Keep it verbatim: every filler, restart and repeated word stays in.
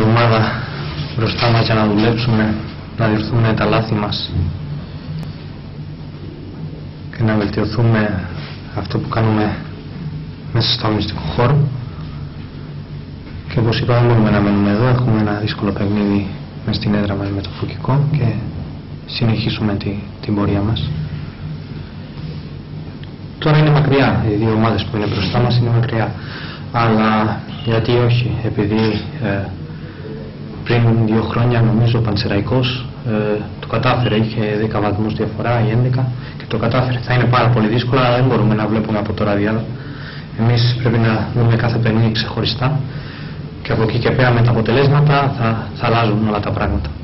εβδομάδα μπροστά μας για να δουλέψουμε, να διορθούμε τα λάθη μας και να βελτιωθούμε αυτό που κάνουμε μέσα στο αγωνιστικό χώρο. Και όπως είπα, δεν μπορούμε να μένουμε εδώ. Έχουμε ένα δύσκολο παιχνίδι μες στην έδρα μας με το Φωκικό και συνεχίσουμε τη, την πορεία μας. Τώρα είναι μακριά, οι δύο ομάδες που είναι μπροστά μας είναι μακριά. Αλλά γιατί όχι, επειδή ε, πριν δύο χρόνια νομίζω ο Πανσεραϊκός ε, το κατάφερε, είχε δέκα βαθμούς διαφορά ή έντεκα και το κατάφερε. Θα είναι πάρα πολύ δύσκολο, αλλά δεν μπορούμε να βλέπουμε από τώρα διάλογο. Εμείς πρέπει να δούμε κάθε παιχνίδι ξεχωριστά και από εκεί και πέρα με τα αποτελέσματα θα, θα αλλάζουν όλα τα πράγματα.